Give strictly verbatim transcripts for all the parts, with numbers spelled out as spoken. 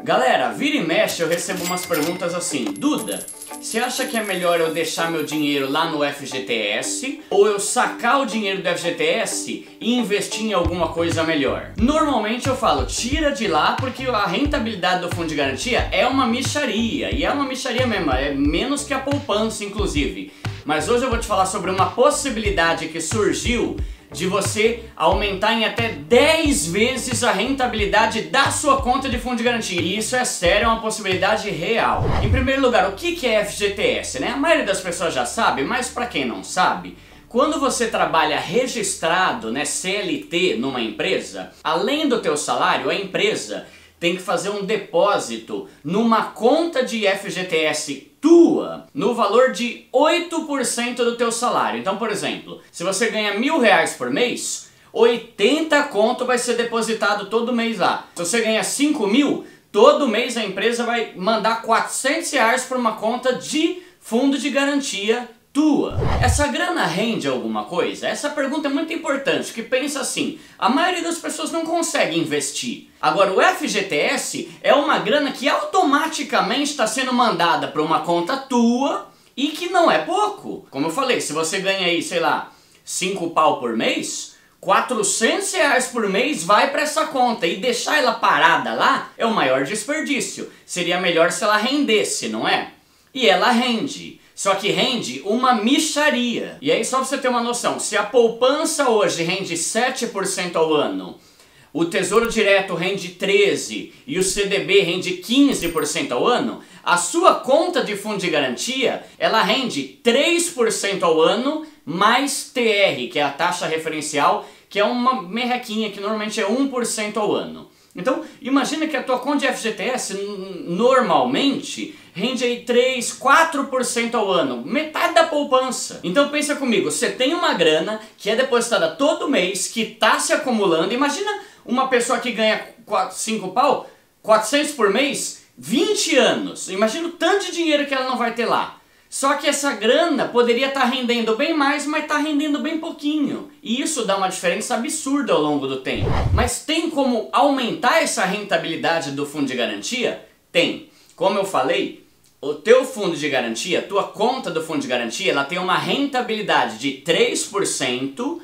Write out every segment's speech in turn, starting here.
Galera, vira e mexe eu recebo umas perguntas assim: Duda, você acha que é melhor eu deixar meu dinheiro lá no F G T S ou eu sacar o dinheiro do F G T S e investir em alguma coisa melhor? Normalmente eu falo, tira de lá, porque a rentabilidade do fundo de garantia é uma mixaria, e é uma mixaria mesmo, é menos que a poupança inclusive. Mas hoje eu vou te falar sobre uma possibilidade que surgiu de você aumentar em até dez vezes a rentabilidade da sua conta de fundo de garantia. E isso é sério, é uma possibilidade real. Em primeiro lugar, o que é F G T S, né? A maioria das pessoas já sabe, mas para quem não sabe, quando você trabalha registrado, né, C L T numa empresa, além do teu salário, a empresa tem que fazer um depósito numa conta de F G T S tua no valor de oito por cento do teu salário. Então, por exemplo, se você ganha mil reais por mês, oitenta conto vai ser depositado todo mês lá. Se você ganha cinco mil, todo mês a empresa vai mandar quatrocentos reais para uma conta de fundo de garantia tua. Essa grana rende alguma coisa? Essa pergunta é muito importante, que pensa assim, a maioria das pessoas não consegue investir. Agora o F G T S é uma grana que automaticamente está sendo mandada para uma conta tua e que não é pouco. Como eu falei, se você ganha aí, sei lá, cinco pau por mês, quatrocentos reais por mês vai para essa conta, e deixar ela parada lá é o maior desperdício. Seria melhor se ela rendesse, não é? E ela rende. Só que rende uma mixaria. E aí, só pra você ter uma noção, se a poupança hoje rende sete por cento ao ano, o Tesouro Direto rende treze por cento e o C D B rende quinze por cento ao ano, a sua conta de fundo de garantia, ela rende três por cento ao ano mais T R, que é a taxa referencial, que é uma merrequinha que normalmente é um por cento ao ano. Então, imagina que a tua conta de F G T S normalmente rende aí três, quatro por cento ao ano, metade da poupança. Então pensa comigo, você tem uma grana que é depositada todo mês, que está se acumulando. Imagina uma pessoa que ganha cinco pau, quatrocentos por mês, vinte anos. Imagina o tanto de dinheiro que ela não vai ter lá. Só que essa grana poderia estar rendendo bem mais, mas está rendendo bem pouquinho. E isso dá uma diferença absurda ao longo do tempo. Mas tem como aumentar essa rentabilidade do fundo de garantia? Tem. Como eu falei, o teu fundo de garantia, a tua conta do fundo de garantia, ela tem uma rentabilidade de três por cento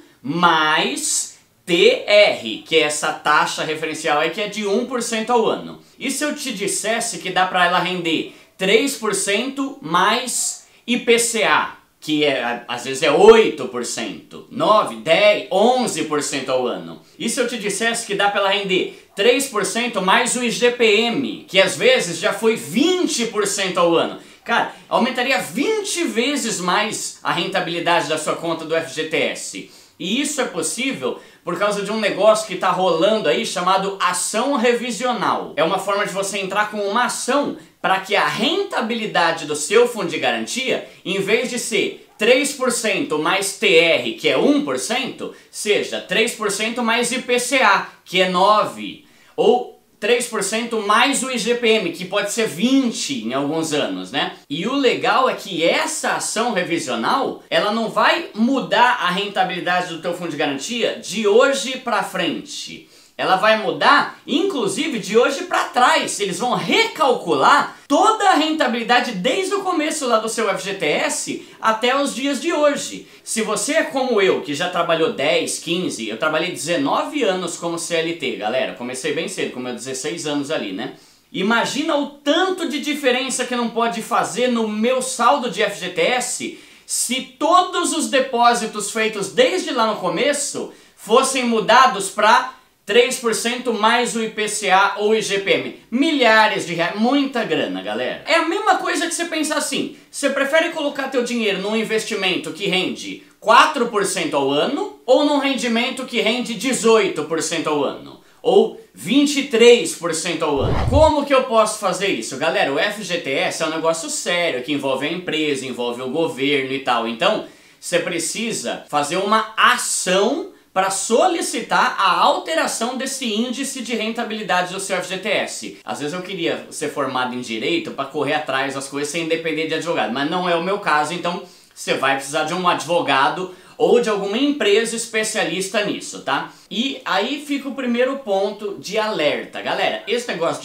mais T R, que é essa taxa referencial aí que é de um por cento ao ano. E se eu te dissesse que dá para ela render três por cento mais I P C A, que é, às vezes é oito por cento, nove, dez, onze por cento ao ano. E se eu te dissesse que dá para ela render três por cento mais o I G P M, que às vezes já foi vinte por cento ao ano? Cara, aumentaria vinte vezes mais a rentabilidade da sua conta do F G T S. E isso é possível por causa de um negócio que está rolando aí chamado ação revisional. É uma forma de você entrar com uma ação para que a rentabilidade do seu fundo de garantia, em vez de ser três por cento mais T R, que é um por cento, seja três por cento mais I P C A, que é nove por cento, ou três por cento mais o I G P M, que pode ser vinte por cento em alguns anos, né? E o legal é que essa ação revisional, ela não vai mudar a rentabilidade do teu fundo de garantia de hoje para frente. Ela vai mudar, inclusive, de hoje para trás. Eles vão recalcular toda a rentabilidade desde o começo lá do seu F G T S até os dias de hoje. Se você é como eu, que já trabalhou dez, quinze, eu trabalhei dezenove anos como C L T, galera. Comecei bem cedo, com meus dezesseis anos ali, né? Imagina o tanto de diferença que não pode fazer no meu saldo de F G T S se todos os depósitos feitos desde lá no começo fossem mudados para três por cento mais o I P C A ou I G P M. Milhares de reais, muita grana, galera. É a mesma coisa que você pensar assim, você prefere colocar teu dinheiro num investimento que rende quatro por cento ao ano ou num rendimento que rende dezoito por cento ao ano? Ou vinte e três por cento ao ano? Como que eu posso fazer isso? Galera, o F G T S é um negócio sério, que envolve a empresa, envolve o governo e tal. Então, você precisa fazer uma ação para solicitar a alteração desse índice de rentabilidade do seu F G T S. Às vezes eu queria ser formado em Direito para correr atrás das coisas sem depender de advogado, mas não é o meu caso, então você vai precisar de um advogado ou de alguma empresa especialista nisso, tá? E aí fica o primeiro ponto de alerta. Galera, esse negócio de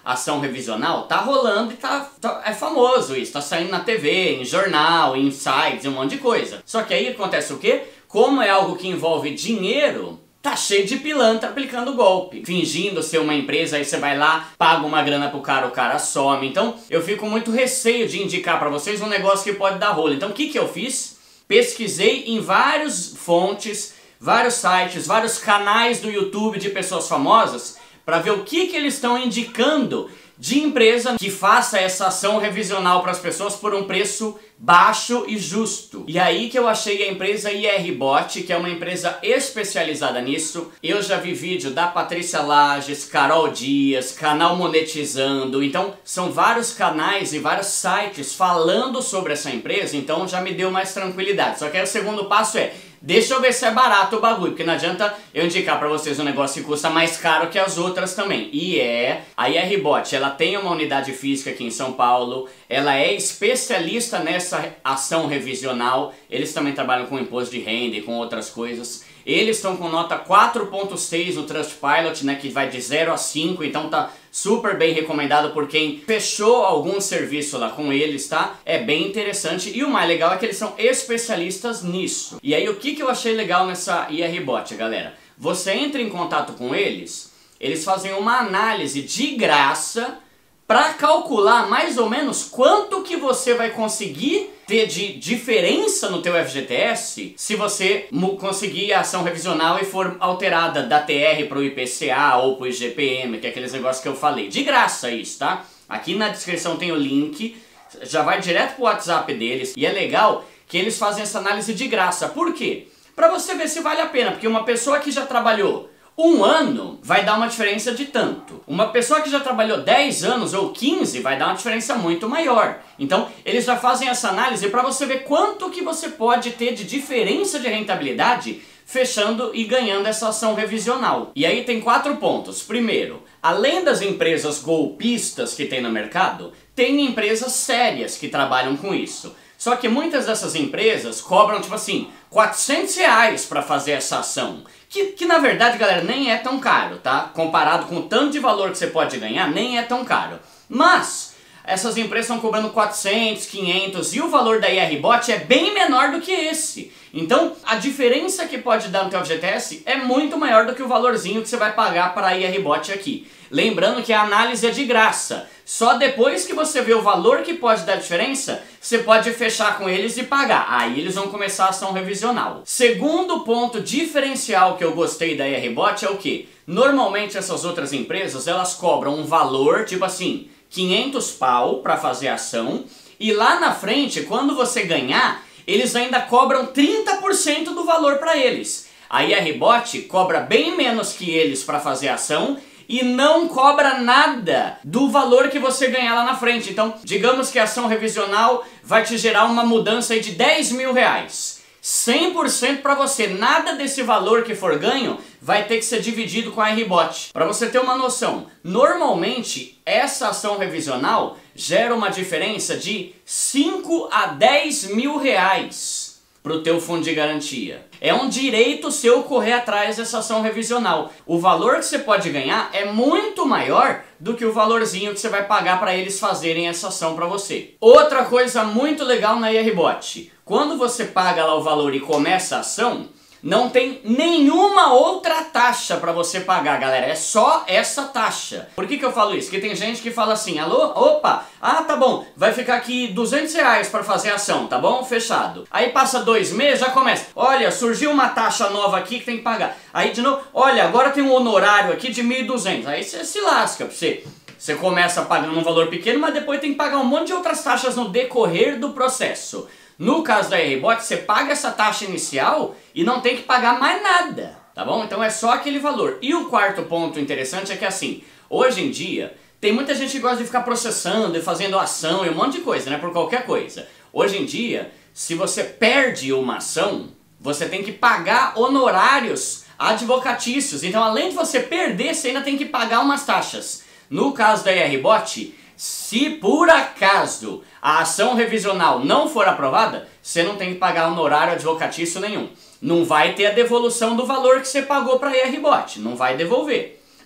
ação revisional, tá rolando e tá, tá é famoso isso, tá saindo na T V, em jornal, em sites, um monte de coisa. Só que aí acontece o quê? Como é algo que envolve dinheiro, tá cheio de pilantra aplicando golpe, fingindo ser uma empresa, aí você vai lá, paga uma grana pro cara, o cara some. Então eu fico muito receio de indicar pra vocês um negócio que pode dar rolo. Então o que que eu fiz? Pesquisei em várias fontes, vários sites, vários canais do YouTube de pessoas famosas para ver o que que eles estão indicando de empresa que faça essa ação revisional para as pessoas por um preço baixo e justo. E aí que eu achei a empresa I R Bot, que é uma empresa especializada nisso. Eu já vi vídeo da Patrícia Lages, Carol Dias, canal Monetizando. Então são vários canais e vários sites falando sobre essa empresa, então já me deu mais tranquilidade. Só que aí o segundo passo é: deixa eu ver se é barato o bagulho, porque não adianta eu indicar pra vocês um negócio que custa mais caro que as outras também. E é, a I R Bot, ela tem uma unidade física aqui em São Paulo, ela é especialista nessa ação revisional, eles também trabalham com imposto de renda e com outras coisas. Eles estão com nota quatro ponto seis no Trustpilot, né, que vai de zero a cinco, então tá super bem recomendado por quem fechou algum serviço lá com eles, tá? É bem interessante e o mais legal é que eles são especialistas nisso. E aí o que que eu achei legal nessa I R Bot, galera? Você entra em contato com eles, eles fazem uma análise de graça para calcular mais ou menos quanto que você vai conseguir ter de diferença no teu F G T S se você conseguir a ação revisional e for alterada da T R para o I P C A ou para o I G P M, que é aqueles negócios que eu falei. De graça isso, tá? Aqui na descrição tem o link, já vai direto pro WhatsApp deles. E é legal que eles fazem essa análise de graça. Por quê? Para você ver se vale a pena, porque uma pessoa que já trabalhou um ano vai dar uma diferença de tanto. Uma pessoa que já trabalhou dez anos ou quinze vai dar uma diferença muito maior. Então, eles já fazem essa análise para você ver quanto que você pode ter de diferença de rentabilidade fechando e ganhando essa ação revisional. E aí tem quatro pontos. Primeiro, além das empresas golpistas que tem no mercado, tem empresas sérias que trabalham com isso. Só que muitas dessas empresas cobram, tipo assim, quatrocentos reais para fazer essa ação. Que, que na verdade, galera, nem é tão caro, tá? Comparado com o tanto de valor que você pode ganhar, nem é tão caro. Mas essas empresas estão cobrando quatrocentos, quinhentos e o valor da I R Bot é bem menor do que esse. Então, a diferença que pode dar no teu F G T S é muito maior do que o valorzinho que você vai pagar para a I R Bot aqui. Lembrando que a análise é de graça. Só depois que você vê o valor que pode dar diferença, você pode fechar com eles e pagar. Aí eles vão começar a ação revisional. Segundo ponto diferencial que eu gostei da I R Bot é o que? Normalmente essas outras empresas, elas cobram um valor, tipo assim, quinhentos pau para fazer a ação. E lá na frente, quando você ganhar, eles ainda cobram trinta por cento do valor para eles. A I R Bot cobra bem menos que eles para fazer a ação e não cobra nada do valor que você ganhar lá na frente. Então, digamos que a ação revisional vai te gerar uma mudança aí de dez mil reais. cem por cento para você, nada desse valor que for ganho vai ter que ser dividido com a I R Bot. Para você ter uma noção, normalmente essa ação revisional gera uma diferença de cinco a dez mil reais para o teu fundo de garantia. É um direito seu correr atrás dessa ação revisional. O valor que você pode ganhar é muito maior do que o valorzinho que você vai pagar para eles fazerem essa ação para você. Outra coisa muito legal na I R Bot, quando você paga lá o valor e começa a ação, não tem nenhuma outra taxa para você pagar, galera. É só essa taxa. Por que que eu falo isso? Porque tem gente que fala assim, alô, opa, ah, tá bom, vai ficar aqui duzentos reais para fazer a ação, tá bom? Fechado. Aí passa dois meses, já começa. Olha, surgiu uma taxa nova aqui que tem que pagar. Aí de novo, olha, agora tem um honorário aqui de mil e duzentos. Aí você se lasca pra você. Você começa pagando um valor pequeno, mas depois tem que pagar um monte de outras taxas no decorrer do processo. No caso da I R Bot, você paga essa taxa inicial e não tem que pagar mais nada, tá bom? Então é só aquele valor. E o quarto ponto interessante é que assim, hoje em dia, tem muita gente que gosta de ficar processando e fazendo ação e um monte de coisa, né? Por qualquer coisa. Hoje em dia, se você perde uma ação, você tem que pagar honorários advocatícios. Então além de você perder, você ainda tem que pagar umas taxas. No caso da I R Bot, se por acaso a ação revisional não for aprovada, você não tem que pagar honorário advocatício nenhum. Não vai ter a devolução do valor que você pagou para a I R Bot, não vai devolver.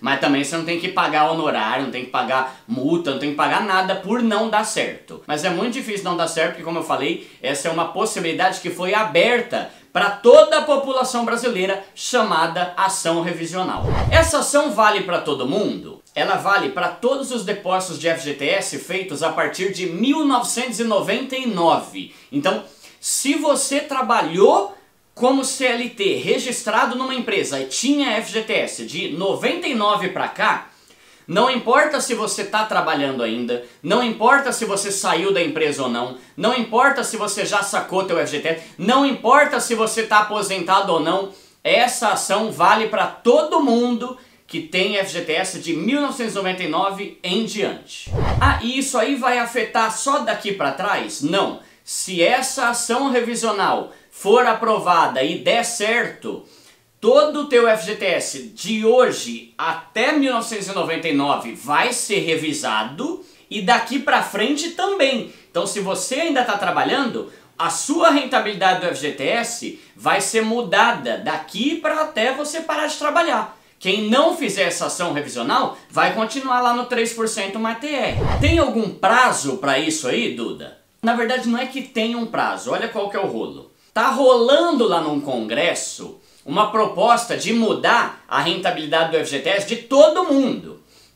Mas também você não tem que pagar honorário, não tem que pagar multa, não tem que pagar nada por não dar certo. Mas é muito difícil não dar certo, porque como eu falei, essa é uma possibilidade que foi aberta para toda a população brasileira, chamada ação revisional. Essa ação vale para todo mundo? Ela vale para todos os depósitos de F G T S feitos a partir de mil novecentos e noventa e nove. Então, se você trabalhou como C L T registrado numa empresa e tinha F G T S de noventa e nove para cá, não importa se você está trabalhando ainda, não importa se você saiu da empresa ou não, não importa se você já sacou teu F G T S, não importa se você está aposentado ou não, essa ação vale para todo mundo que tem F G T S de mil novecentos e noventa e nove em diante. Ah, e isso aí vai afetar só daqui para trás? Não. Se essa ação revisional for aprovada e der certo, todo o teu F G T S de hoje até mil novecentos e noventa e nove vai ser revisado e daqui para frente também. Então, se você ainda está trabalhando, a sua rentabilidade do F G T S vai ser mudada daqui para até você parar de trabalhar. Quem não fizer essa ação revisional vai continuar lá no três por cento mais T R. Tem algum prazo para isso aí, Duda? Na verdade, não é que tem um prazo. Olha qual que é o rolo. Tá rolando lá num congresso uma proposta de mudar a rentabilidade do F G T S de todo mundo,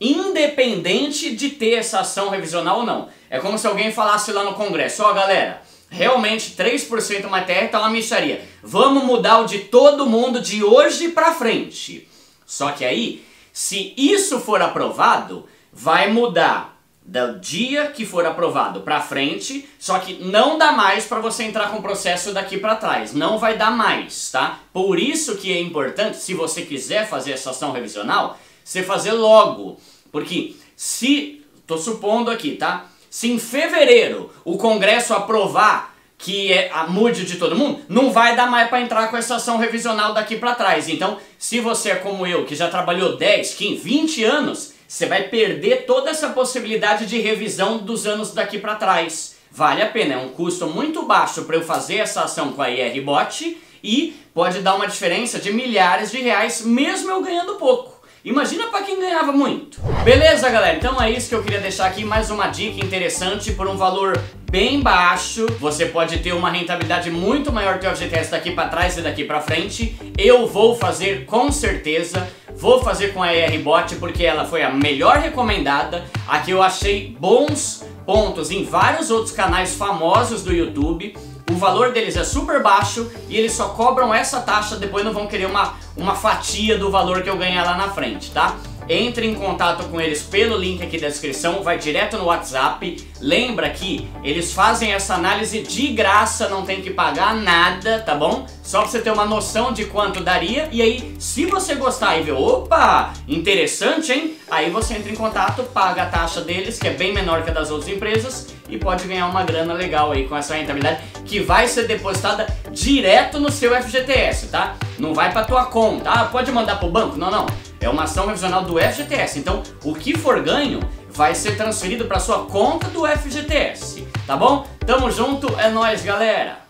independente de ter essa ação revisional ou não. É como se alguém falasse lá no congresso: ó, galera, realmente três por cento mais T R tá uma mixaria. Vamos mudar o de todo mundo de hoje pra frente. Só que aí, se isso for aprovado, vai mudar do dia que for aprovado pra frente, só que não dá mais pra você entrar com o processo daqui pra trás. Não vai dar mais, tá? Por isso que é importante, se você quiser fazer essa ação revisional, você fazer logo. Porque se, tô supondo aqui, tá? Se em fevereiro o Congresso aprovar que é a mude de todo mundo, não vai dar mais para entrar com essa ação revisional daqui para trás. Então, se você é como eu, que já trabalhou dez, quinze, vinte anos, você vai perder toda essa possibilidade de revisão dos anos daqui para trás. Vale a pena, é um custo muito baixo para eu fazer essa ação com a I R Bot e pode dar uma diferença de milhares de reais, mesmo eu ganhando pouco. Imagina para quem ganhava muito. Beleza, galera? Então é isso que eu queria deixar aqui, mais uma dica interessante por um valor bem baixo. Você pode ter uma rentabilidade muito maior que o F G T S daqui para trás e daqui para frente. Eu vou fazer com certeza. Vou fazer com a I R Bot porque ela foi a melhor recomendada. Aqui eu achei bons pontos em vários outros canais famosos do YouTube. O valor deles é super baixo e eles só cobram essa taxa, depois não vão querer uma, uma fatia do valor que eu ganhar lá na frente, tá? Entre em contato com eles pelo link aqui da descrição, vai direto no WhatsApp. Lembra que eles fazem essa análise de graça, não tem que pagar nada, tá bom? Só pra você ter uma noção de quanto daria. E aí, se você gostar e ver, opa, interessante, hein? Aí você entra em contato, paga a taxa deles, que é bem menor que a das outras empresas, e pode ganhar uma grana legal aí com essa rentabilidade, que vai ser depositada direto no seu F G T S, tá? Não vai pra tua conta. Ah, pode mandar pro banco? Não, não. É uma ação revisional do F G T S, então o que for ganho vai ser transferido para sua conta do F G T S, tá bom? Tamo junto, é nóis, galera!